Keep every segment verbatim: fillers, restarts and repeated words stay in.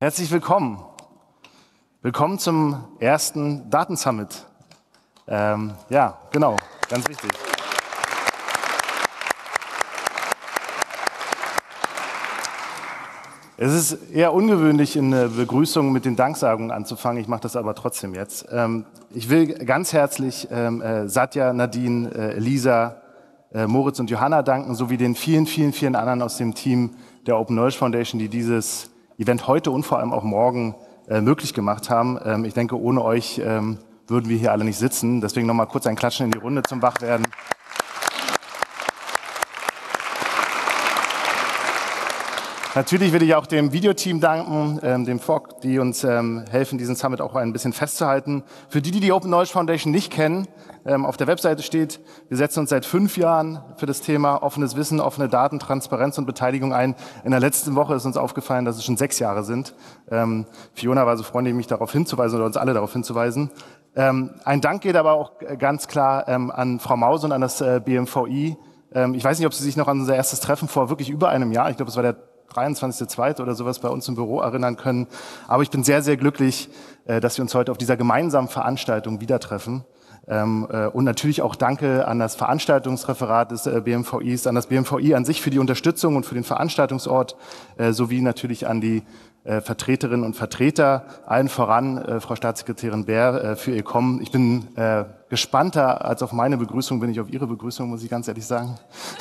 Herzlich willkommen. Willkommen zum ersten Datensummit. Ähm, ja, genau, ganz wichtig. Es ist eher ungewöhnlich, in eine Begrüßung mit den Danksagungen anzufangen. Ich mache das aber trotzdem jetzt. Ähm, ich will ganz herzlich ähm, äh, Satya, Nadine, äh, Elisa, äh, Moritz und Johanna danken, sowie den vielen, vielen, vielen anderen aus dem Team der Open Knowledge Foundation, die dieses Event heute und vor allem auch morgen äh, möglich gemacht haben. Ähm, ich denke, ohne euch ähm, würden wir hier alle nicht sitzen. Deswegen nochmal kurz ein Klatschen in die Runde zum Wachwerden. Natürlich will ich auch dem Videoteam danken, ähm, dem F O C, die uns ähm, helfen, diesen Summit auch ein bisschen festzuhalten. Für die, die die Open Knowledge Foundation nicht kennen, ähm, auf der Webseite steht, wir setzen uns seit fünf Jahren für das Thema offenes Wissen, offene Daten, Transparenz und Beteiligung ein. In der letzten Woche ist uns aufgefallen, dass es schon sechs Jahre sind. Ähm, Fiona war so freundlich, mich darauf hinzuweisen oder uns alle darauf hinzuweisen. Ähm, ein Dank geht aber auch ganz klar ähm, an Frau Mause und an das äh, B M V I. Ähm, ich weiß nicht, ob Sie sich noch an unser erstes Treffen vor wirklich über einem Jahr, ich glaube, es war der dreiundzwanzigster zweite oder sowas bei uns im Büro erinnern können. Aber ich bin sehr, sehr glücklich, dass wir uns heute auf dieser gemeinsamen Veranstaltung wieder treffen. Und natürlich auch danke an das Veranstaltungsreferat des B M V Is, an das B M V I an sich für die Unterstützung und für den Veranstaltungsort, sowie natürlich an die Vertreterinnen und Vertreter, allen voran Frau Staatssekretärin Bär für ihr Kommen. Ich bin gespannter als auf meine Begrüßung, bin ich auf Ihre Begrüßung, muss ich ganz ehrlich sagen.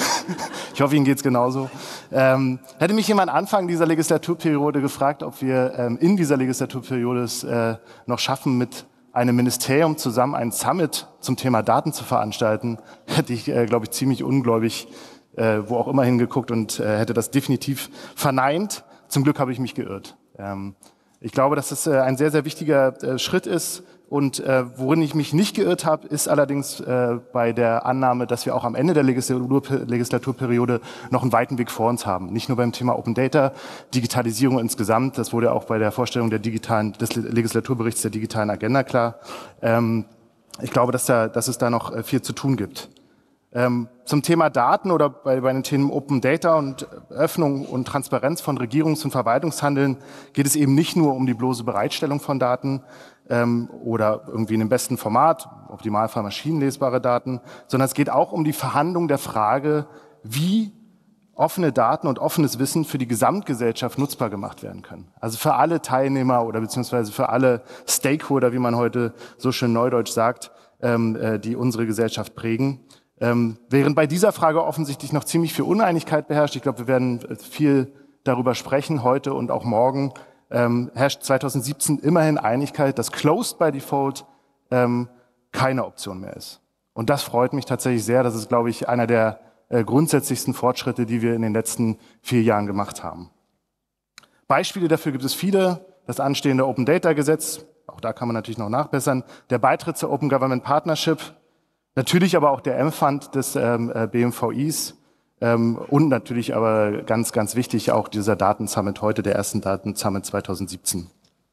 Ich hoffe, Ihnen geht's genauso. Ähm, hätte mich jemand Anfang dieser Legislaturperiode gefragt, ob wir ähm, in dieser Legislaturperiode es äh, noch schaffen, mit einem Ministerium zusammen einen Summit zum Thema Daten zu veranstalten, hätte ich, äh, glaube ich, ziemlich ungläubig, äh, wo auch immer hingeguckt und äh, hätte das definitiv verneint. Zum Glück habe ich mich geirrt. Ähm, ich glaube, dass es äh, ein sehr, sehr wichtiger äh, Schritt ist. Und äh, worin ich mich nicht geirrt habe, ist allerdings äh, bei der Annahme, dass wir auch am Ende der Legislatur Legislaturperiode noch einen weiten Weg vor uns haben. Nicht nur beim Thema Open Data, Digitalisierung insgesamt. Das wurde auch bei der Vorstellung der digitalen, des Legislaturberichts der digitalen Agenda klar. Ähm, ich glaube, dass, da, dass es da noch äh, viel zu tun gibt. Ähm, zum Thema Daten oder bei, bei den Themen Open Data und Öffnung und Transparenz von Regierungs- und Verwaltungshandeln geht es eben nicht nur um die bloße Bereitstellung von Daten ähm, oder irgendwie in dem besten Format, im Optimalfall maschinenlesbare Daten, sondern es geht auch um die Verhandlung der Frage, wie offene Daten und offenes Wissen für die Gesamtgesellschaft nutzbar gemacht werden können. Also für alle Teilnehmer oder beziehungsweise für alle Stakeholder, wie man heute so schön neudeutsch sagt, ähm, äh, die unsere Gesellschaft prägen. Ähm, während bei dieser Frage offensichtlich noch ziemlich viel Uneinigkeit beherrscht, ich glaube, wir werden viel darüber sprechen heute und auch morgen, ähm, herrscht zweitausendsiebzehn immerhin Einigkeit, dass Closed by Default ähm, keine Option mehr ist. Und das freut mich tatsächlich sehr. Das ist, glaube ich, einer der äh, grundsätzlichsten Fortschritte, die wir in den letzten vier Jahren gemacht haben. Beispiele dafür gibt es viele. Das anstehende Open Data Gesetz, auch da kann man natürlich noch nachbessern, der Beitritt zur Open Government Partnership, natürlich aber auch der M-Fund des ähm, B M V Is ähm, und natürlich aber ganz, ganz wichtig auch dieser Datensummit heute, der ersten Datensummit zweitausendsiebzehn.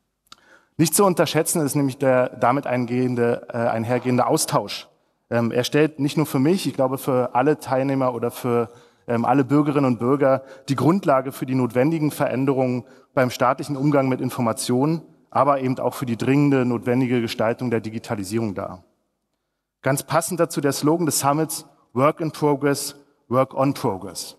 Nicht zu unterschätzen ist nämlich der damit eingehende, äh, einhergehende Austausch. Ähm, er stellt nicht nur für mich, ich glaube für alle Teilnehmer oder für ähm, alle Bürgerinnen und Bürger die Grundlage für die notwendigen Veränderungen beim staatlichen Umgang mit Informationen, aber eben auch für die dringende, notwendige Gestaltung der Digitalisierung dar. Ganz passend dazu der Slogan des Summits, Work in Progress, Work on Progress.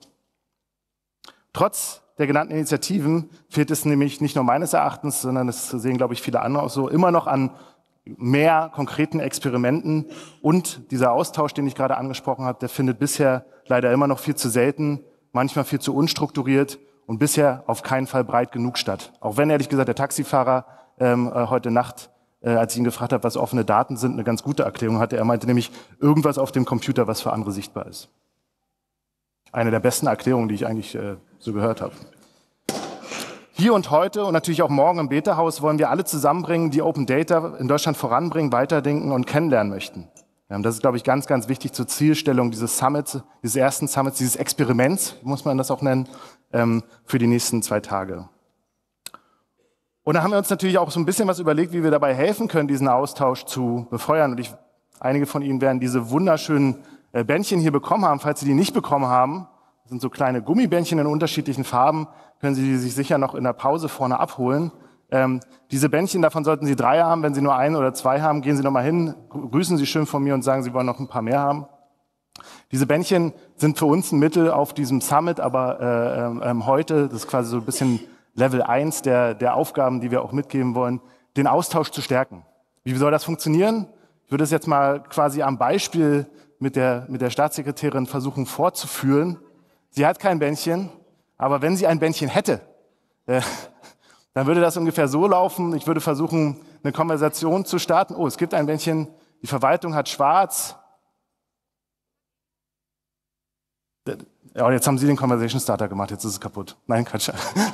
Trotz der genannten Initiativen fehlt es nämlich nicht nur meines Erachtens, sondern das sehen, glaube ich, viele andere auch so, immer noch an mehr konkreten Experimenten. Und dieser Austausch, den ich gerade angesprochen habe, der findet bisher leider immer noch viel zu selten, manchmal viel zu unstrukturiert und bisher auf keinen Fall breit genug statt. Auch wenn, ehrlich gesagt, der Taxifahrer ähm, heute Nacht, äh, als ich ihn gefragt habe, was offene Daten sind, eine ganz gute Erklärung hatte. Er meinte nämlich, irgendwas auf dem Computer, was für andere sichtbar ist. Eine der besten Erklärungen, die ich eigentlich äh, so gehört habe. Hier und heute und natürlich auch morgen im Beta-Haus wollen wir alle zusammenbringen, die Open Data in Deutschland voranbringen, weiterdenken und kennenlernen möchten. Ja, und das ist, glaube ich, ganz, ganz wichtig zur Zielstellung dieses Summits, dieses ersten Summits, dieses Experiments, muss man das auch nennen, ähm, für die nächsten zwei Tage. Und da haben wir uns natürlich auch so ein bisschen was überlegt, wie wir dabei helfen können, diesen Austausch zu befeuern. Und ich, einige von Ihnen werden diese wunderschönen äh, Bändchen hier bekommen haben. Falls Sie die nicht bekommen haben, Das sind so kleine Gummibändchen in unterschiedlichen Farben, können Sie sich sicher noch in der Pause vorne abholen. Ähm, diese Bändchen, davon sollten Sie drei haben. Wenn Sie nur ein oder zwei haben, gehen Sie noch mal hin, grüßen Sie schön von mir und sagen, Sie wollen noch ein paar mehr haben. Diese Bändchen sind für uns ein Mittel auf diesem Summit, aber äh, ähm, heute, das ist quasi so ein bisschen Level eins der, der Aufgaben, die wir auch mitgeben wollen, den Austausch zu stärken. Wie soll das funktionieren? Ich würde es jetzt mal quasi am Beispiel mit der, mit der Staatssekretärin versuchen fortzuführen. Sie hat kein Bändchen, aber wenn sie ein Bändchen hätte, äh, dann würde das ungefähr so laufen. Ich würde versuchen, eine Konversation zu starten. Oh, es gibt ein Bändchen, die Verwaltung hat schwarz. Ja, jetzt haben Sie den Conversation Starter gemacht, jetzt ist es kaputt. Nein, Quatsch.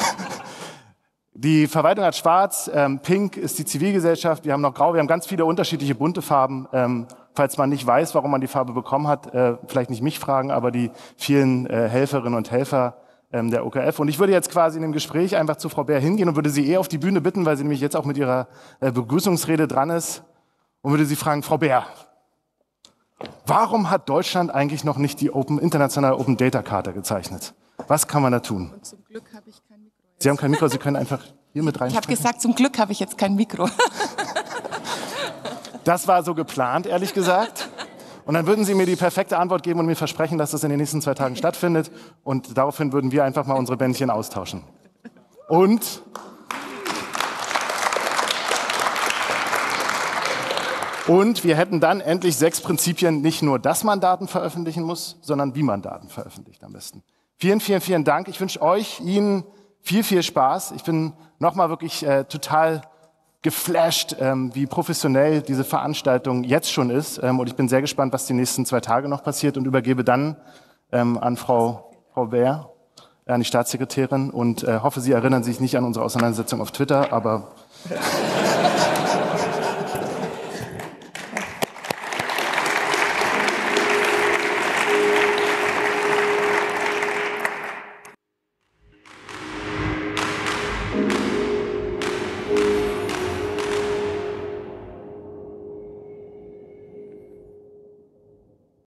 Die Verwaltung hat schwarz, ähm, pink ist die Zivilgesellschaft, wir haben noch grau, wir haben ganz viele unterschiedliche bunte Farben. Ähm, falls man nicht weiß, warum man die Farbe bekommen hat, äh, vielleicht nicht mich fragen, aber die vielen äh, Helferinnen und Helfer ähm, der O K F. Und ich würde jetzt quasi in dem Gespräch einfach zu Frau Bär hingehen und würde sie eher auf die Bühne bitten, weil sie nämlich jetzt auch mit ihrer äh, Begrüßungsrede dran ist, und würde sie fragen, Frau Bär, warum hat Deutschland eigentlich noch nicht die Open, internationale Open Data Charta gezeichnet? Was kann man da tun? Und zum Glück habe ich kein Mikro. Sie haben kein Mikro, Sie können einfach hier mit rein. Ich habe gesagt, zum Glück habe ich jetzt kein Mikro. Das war so geplant, ehrlich gesagt. Und dann würden Sie mir die perfekte Antwort geben und mir versprechen, dass das in den nächsten zwei Tagen stattfindet. Und daraufhin würden wir einfach mal unsere Bändchen austauschen. Und Und wir hätten dann endlich sechs Prinzipien, nicht nur, dass man Daten veröffentlichen muss, sondern wie man Daten veröffentlicht am besten. Vielen, vielen, vielen Dank. Ich wünsche euch, Ihnen viel, viel Spaß. Ich bin nochmal wirklich äh, total geflasht, ähm, wie professionell diese Veranstaltung jetzt schon ist. Ähm, und ich bin sehr gespannt, was die nächsten zwei Tage noch passiert, und übergebe dann ähm, an Frau, Frau Bär, an die Staatssekretärin, und äh, hoffe, Sie erinnern sich nicht an unsere Auseinandersetzung auf Twitter, aber